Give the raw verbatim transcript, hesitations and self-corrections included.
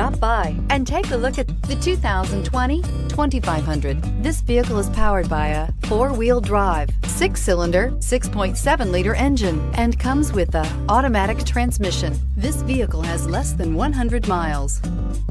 Stop by and take a look at the two thousand twenty twenty-five hundred. This vehicle is powered by a four-wheel drive, six-cylinder, six point seven liter engine and comes with a automatic transmission. This vehicle has less than one hundred miles.